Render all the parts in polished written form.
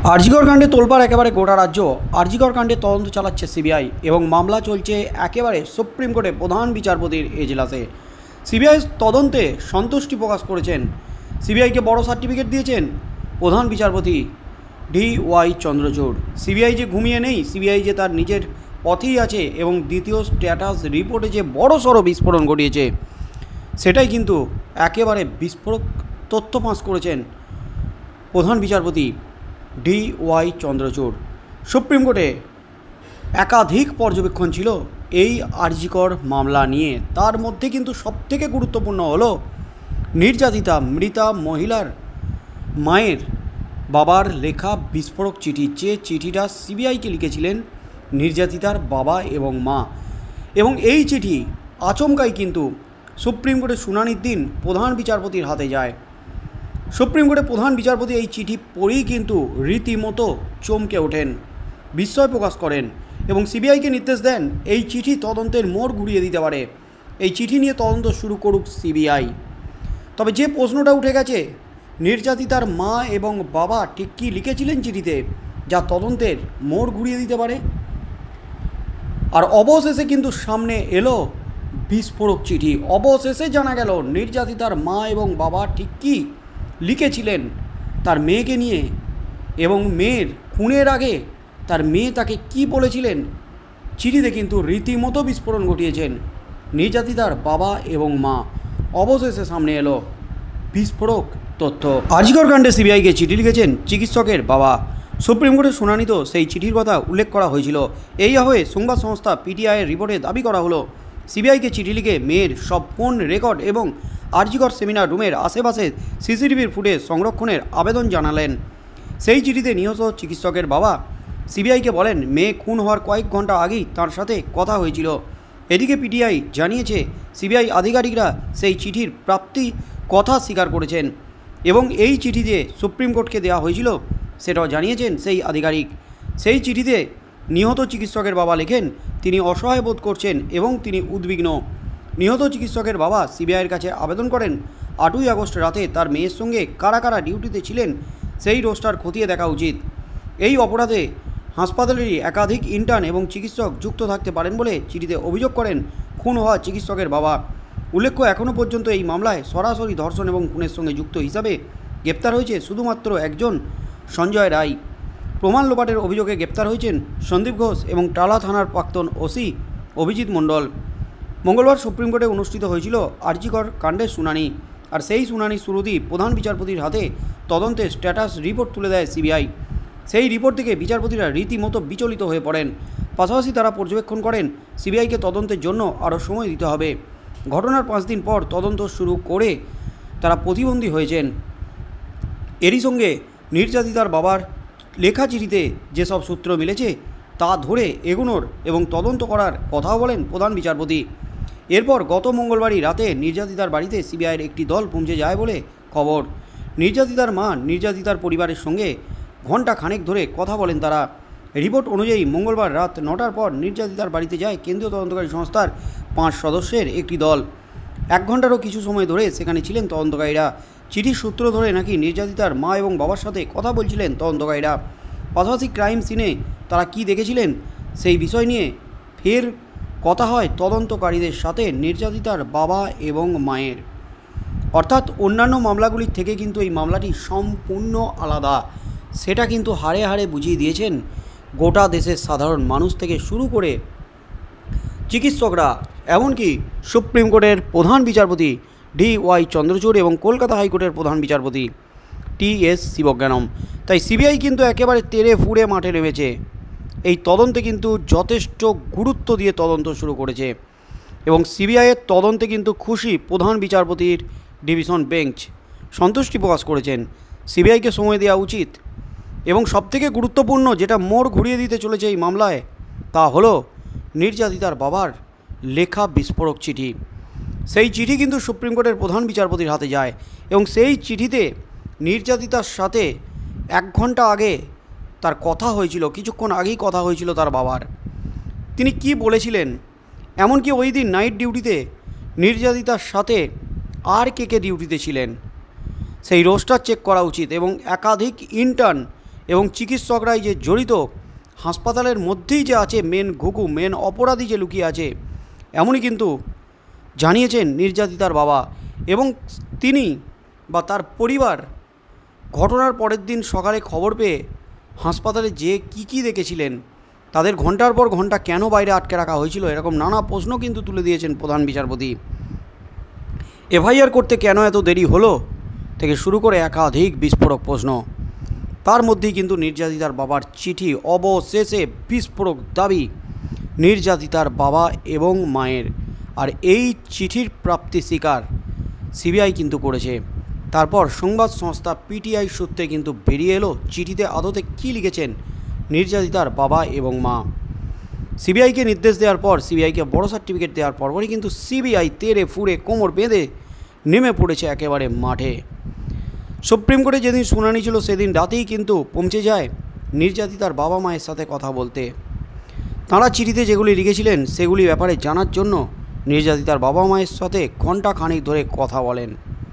আরজিকর কাণ্ডে তোলপাড় একেবারে গোটা রাজ্য। আরজিকর কাণ্ডে তদন্ত চালাচ্ছে সিবিআই এবং মামলা চলছে একেবারে সুপ্রিম কোর্টে প্রধান বিচারপতির এজলাসে। সিবিআই তদন্তে সন্তুষ্টি প্রকাশ করেছেন। সিবিআইকে বড় সার্টিফিকেট দিয়েছেন প্রধান বিচারপতি DY চন্দ্রচূড়। সিবিআই যে ঘুমিয়ে নেই, সিবিআই যে তার নিজের পথেই আছে এবং দ্বিতীয় স্ট্যাটাস রিপোর্টে যে বড়সড় বিস্ফোরণ ঘটিয়েছে সেটাই কিন্তু একেবারে বিস্ফোরক তথ্য ফাঁস করেছেন প্রধান বিচারপতি DY চন্দ্রচূড়। সুপ্রিম কোর্টে একাধিক পর্যবেক্ষণ ছিল এই আরজিকর মামলা নিয়ে। তার মধ্যে কিন্তু সবথেকে গুরুত্বপূর্ণ হলো নির্যাতিতা মৃতা মহিলার মায়ের বাবার লেখা বিস্ফোরক চিঠি, যে চিঠিটা সিবিআইকে লিখেছিলেন নির্যাতিতার বাবা এবং মা। এবং এই চিঠি আচমকাই কিন্তু সুপ্রিম কোর্টে শুনানির দিন প্রধান বিচারপতির হাতে যায়। সুপ্রিম কোর্টে প্রধান বিচারপতি এই চিঠি পড়েই কিন্তু রীতিমতো চমকে ওঠেন, বিস্ময় প্রকাশ করেন এবং সিবিআইকে নির্দেশ দেন এই চিঠি তদন্তের মোড় ঘুরিয়ে দিতে পারে। এই চিঠি নিয়ে তদন্ত শুরু করুক সিবিআই। তবে যে প্রশ্নটা উঠে গেছে, নির্যাতিতার মা এবং বাবা ঠিক কী লিখেছিলেন চিঠিতে যা তদন্তের মোড় ঘুরিয়ে দিতে পারে? আর অবশেষে কিন্তু সামনে এলো বিস্ফোরক চিঠি। অবশেষে জানা গেল নির্যাতিতার মা এবং বাবা ঠিক কী লিখেছিলেন তার মেয়েকে নিয়ে, এবং মেয়ের খুনের আগে তার মেয়ে তাকে কি বলেছিলেন। চিঠিতে কিন্তু রীতিমতো বিস্ফোরণ ঘটিয়েছেন নির্যাতিতার বাবা এবং মা। অবশেষে সামনে এলো বিস্ফোরক তথ্য। আরজিকর কাণ্ডে সিবিআইকে চিঠি লিখেছেন চিকিৎসকের বাবা। সুপ্রিম কোর্টের শুনানিতে সেই চিঠির কথা উল্লেখ করা হয়েছিল। এই হয়ে সংবাদ সংস্থা PTIয়ের রিপোর্টে দাবি করা হলো সিবিআইকে চিঠি লিখে মেয়ের সব ফোন রেকর্ড এবং আরজিকর সেমিনার রুমের আশেপাশে CCTVর ফুটেজ সংরক্ষণের আবেদন জানালেন। সেই চিঠিতে নিহত চিকিৎসকের বাবা সিবিআইকে বলেন মেয়ে খুন হওয়ার কয়েক ঘন্টা আগেই তার সাথে কথা হয়েছিল। এদিকে PTI জানিয়েছে সিবিআই আধিকারিকরা সেই চিঠির প্রাপ্তি কথা স্বীকার করেছেন এবং এই চিঠি যে সুপ্রিম কোর্টকে দেওয়া হয়েছিল সেটাও জানিয়েছেন সেই আধিকারিক। সেই চিঠিতে নিহত চিকিৎসকের বাবা লেখেন তিনি অসহায় বোধ করছেন এবং তিনি উদ্বিগ্ন। নিহত চিকিৎসকের বাবা সিবিআইয়ের কাছে আবেদন করেন 8ই আগস্ট রাতে তার মেয়ের সঙ্গে কারা কারা ডিউটিতে ছিলেন সেই রোস্টার খতিয়ে দেখা উচিত। এই অপরাধে হাসপাতালেরই একাধিক ইন্টার্ন এবং চিকিৎসক যুক্ত থাকতে পারেন বলে চিঠিতে অভিযোগ করেন খুন হওয়া চিকিৎসকের বাবা। উল্লেখ্য, এখনও পর্যন্ত এই মামলায় সরাসরি ধর্ষণ এবং খুনের সঙ্গে যুক্ত হিসাবে গ্রেপ্তার হয়েছে শুধুমাত্র একজন সঞ্জয় রায়। প্রমাণ লোপাটের অভিযোগে গ্রেপ্তার হয়েছেন সন্দীপ ঘোষ এবং টালা থানার প্রাক্তন OC অভিজিৎ মণ্ডল। মঙ্গলবার সুপ্রিম কোর্টে অনুষ্ঠিত হয়েছিল আরজিকর কাণ্ডের শুনানি। আর সেই শুনানির শুরুতেই প্রধান বিচারপতির হাতে তদন্তের স্ট্যাটাস রিপোর্ট তুলে দেয় সিবিআই। সেই রিপোর্ট থেকে বিচারপতিরা রীতিমতো বিচলিত হয়ে পড়েন। পাশাপাশি তারা পর্যবেক্ষণ করেন সিবিআইকে তদন্তের জন্য আরও সময় দিতে হবে। ঘটনার 5 দিন পর তদন্ত শুরু করে তারা প্রতিবন্ধী হয়েছেন। এরই সঙ্গে নির্যাতিতার বাবার লেখা চিঠিতে যেসব সূত্র মিলেছে তা ধরে এগোনোর এবং তদন্ত করার কথাও বলেন প্রধান বিচারপতি। এরপর গত মঙ্গলবারই রাতে নির্যাতিতার বাড়িতে সিবিআইয়ের একটি দল পৌঁছে যায় বলে খবর। নির্যাতিতার মা নির্যাতিতার পরিবারের সঙ্গে ঘণ্টা খানেক ধরে কথা বলেন তারা। রিপোর্ট অনুযায়ী মঙ্গলবার রাত 9টার পর নির্যাতিতার বাড়িতে যায় কেন্দ্রীয় তদন্তকারী সংস্থার 5 সদস্যের একটি দল। 1 ঘণ্টারও কিছু সময় ধরে সেখানে ছিলেন তদন্তকারীরা। চিঠির সূত্র ধরে নাকি নির্যাতিতার মা এবং বাবার সাথে কথা বলছিলেন তদন্তকারীরা। পাশাপাশি ক্রাইম সিনে তারা কি দেখেছিলেন সেই বিষয় নিয়ে ফের কথা হয় তদন্তকারীদের সাথে নির্যাতিতার বাবা এবং মায়ের। অর্থাৎ অন্যান্য মামলাগুলির থেকে কিন্তু এই মামলাটি সম্পূর্ণ আলাদা। সেটা কিন্তু হাড়ে হাড়ে বুঝিয়ে দিয়েছেন গোটা দেশের সাধারণ মানুষ থেকে শুরু করে চিকিৎসকরা, এমনকি সুপ্রিম কোর্টের প্রধান বিচারপতি DY চন্দ্রচূড় এবং কলকাতা হাইকোর্টের প্রধান বিচারপতি TS শিবজ্ঞানম। তাই সিবিআই কিন্তু একেবারে তেড়ে ফুঁড়ে মাঠে নেমেছে। এই তদন্তে কিন্তু যথেষ্ট গুরুত্ব দিয়ে তদন্ত শুরু করেছে এবং সিবিআইয়ের তদন্তে কিন্তু খুশি প্রধান বিচারপতির ডিভিশন বেঞ্চ। সন্তুষ্টি প্রকাশ করেছেন। সিবিআইকে সময় দেওয়া উচিত এবং সবথেকে গুরুত্বপূর্ণ যেটা মোড় ঘুরিয়ে দিতে চলেছে এই মামলায় তা হলো নির্যাতিতার বাবার লেখা বিস্ফোরক চিঠি। সেই চিঠি কিন্তু সুপ্রিম কোর্টের প্রধান বিচারপতির হাতে যায় এবং সেই চিঠিতে নির্যাতিতার সাথে 1 ঘন্টা আগে তার কথা হয়েছিল, কিছুক্ষণ আগেই কথা হয়েছিল তার বাবার। তিনি কি বলেছিলেন, এমনকি ওই দিন নাইট ডিউটিতে নির্যাতিতার সাথে আর কে ডিউটিতে ছিলেন সেই রোস্টার চেক করা উচিত এবং একাধিক ইন্টার্ন এবং চিকিৎসকরাই যে জড়িত, হাসপাতালের মধ্যেই যে আছে মেন ঘুঘু, মেন অপরাধী যে লুকিয়ে আছে, এমনই কিন্তু জানিয়েছেন নির্যাতিতার বাবা। এবং তিনি বা তার পরিবার ঘটনার পরের দিন সকালে খবর পেয়ে হাসপাতালে যে কী দেখেছিলেন, তাদের ঘন্টার পর ঘন্টা কেন বাইরে আটকে রাখা হয়েছিল, এরকম নানা প্রশ্ন কিন্তু তুলে দিয়েছেন প্রধান বিচারপতি। এফআইআর করতে কেন এত দেরি হলো থেকে শুরু করে একাধিক বিস্ফোরক প্রশ্ন। তার মধ্যেই কিন্তু নির্যাতিতার বাবার চিঠি, অবশেষে বিস্ফোরক দাবি নির্যাতিতার বাবা এবং মায়ের। আর এই চিঠির প্রাপ্তি স্বীকার সিবিআই কিন্তু করেছে। তারপর সংবাদ সংস্থা পিটিআই সূত্রে কিন্তু বেরিয়ে এলো চিঠিতে আদতে কী লিখেছেন নির্যাতিতার বাবা এবং মা। সিবিআইকে নির্দেশ দেওয়ার পর, সিবিআইকে বড় সার্টিফিকেট দেওয়ার পরপরই কিন্তু সিবিআই তেড়ে ফুড়ে কোমর বেঁধে নেমে পড়েছে একেবারে মাঠে। সুপ্রিম কোর্টে যেদিন শুনানি ছিল সেদিন রাতেই কিন্তু পৌঁছে যায় নির্যাতিতার বাবা মায়ের সাথে কথা বলতে। তাঁরা চিঠিতে যেগুলি লিখেছিলেন সেগুলি ব্যাপারে জানার জন্য নির্যাতিতার বাবা মায়ের সাথে ঘণ্টা খানিক ধরে কথা বলেন।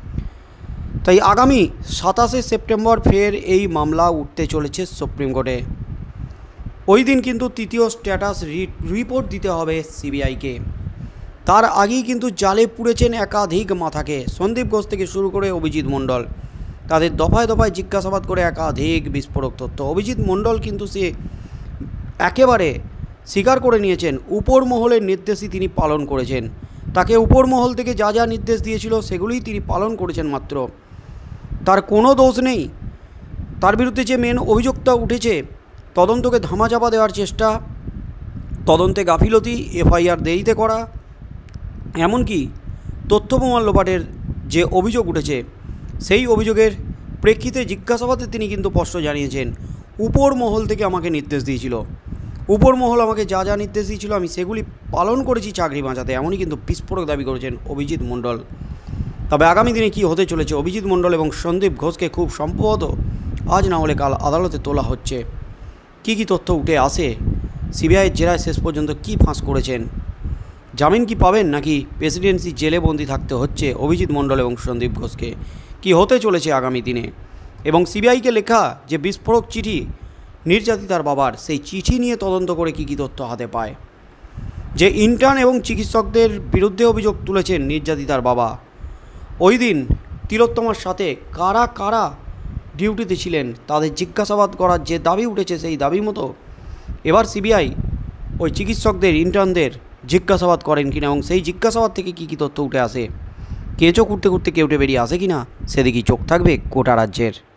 তাই আগামী 27শে সেপ্টেম্বর ফের এই মামলা উঠতে চলেছে সুপ্রিম কোর্টে। ওই দিন কিন্তু তৃতীয় স্ট্যাটাস রিপোর্ট দিতে হবে সিবিআইকে। তার আগেই কিন্তু জালে পুড়েছেন একাধিক মাথাকে, সন্দীপ ঘোষ থেকে শুরু করে অভিজিৎ মণ্ডল। তাদের দফায় দফায় জিজ্ঞাসাবাদ করে একাধিক বিস্ফোরক তথ্য। অভিজিৎ মণ্ডল কিন্তু সে একেবারে স্বীকার করে নিয়েছেন উপর মহলের নির্দেশই তিনি পালন করেছেন। তাকে উপর মহল থেকে যা যা নির্দেশ দিয়েছিল সেগুলিই তিনি পালন করেছেন মাত্র, তার কোনো দোষ নেই। তার বিরুদ্ধে যে মেন অভিযোগটা উঠেছে, তদন্তকে ধামাচাপা দেওয়ার চেষ্টা, তদন্তে গাফিলতি, এফআইআর দেরিতে করা, এমনকি তথ্য প্রমাণ লোপাটের যে অভিযোগ উঠেছে, সেই অভিযোগের প্রেক্ষিতে জিজ্ঞাসাবাদে তিনি কিন্তু স্পষ্ট জানিয়েছেন উপর মহল থেকে আমাকে নির্দেশ দিয়েছিল, উপর মহল আমাকে যা যা নির্দেশ দিয়েছিল আমি সেগুলি পালন করেছি চাকরি বাঁচাতে, এমনই কিন্তু বিস্ফোরক দাবি করেছেন অভিজিৎ মণ্ডল। তবে আগামী দিনে কী হতে চলেছে, অভিজিৎ মণ্ডল এবং সন্দীপ ঘোষকে খুব সম্ভবত আজ না হলে কাল আদালতে তোলা হচ্ছে। কী কী তথ্য উঠে আসে, সিবিআইয়ের জেরায় শেষ পর্যন্ত কী ফাঁস করেছেন, জামিন কি পাবেন নাকি প্রেসিডেন্সি জেলে বন্দি থাকতে হচ্ছে অভিজিৎ মণ্ডল এবং সন্দীপ ঘোষকে, কী হতে চলেছে আগামী দিনে। এবং সিবিআইকে লেখা যে বিস্ফোরক চিঠি নির্যাতিতার বাবার, সেই চিঠি নিয়ে তদন্ত করে কী কী তথ্য হাতে পায়। যে ইন্টার্ন এবং চিকিৎসকদের বিরুদ্ধে অভিযোগ তুলেছেন নির্যাতিতার বাবা, ওই দিন তিলোত্তমার সাথে কারা কারা ডিউটিতে ছিলেন তাদের জিজ্ঞাসাবাদ করার যে দাবি উঠেছে, সেই দাবি মতো এবার সিবিআই ওই চিকিৎসকদের, ইন্টার্নদের জিজ্ঞাসাবাদ করেন কিনা এবং সেই জিজ্ঞাসাবাদ থেকে কী কী তথ্য উঠে আসে, কেঁচো করতে করতে কেউটে বেরিয়ে আসে কিনা, সেদিকেই চোখ থাকবে গোটা রাজ্যের।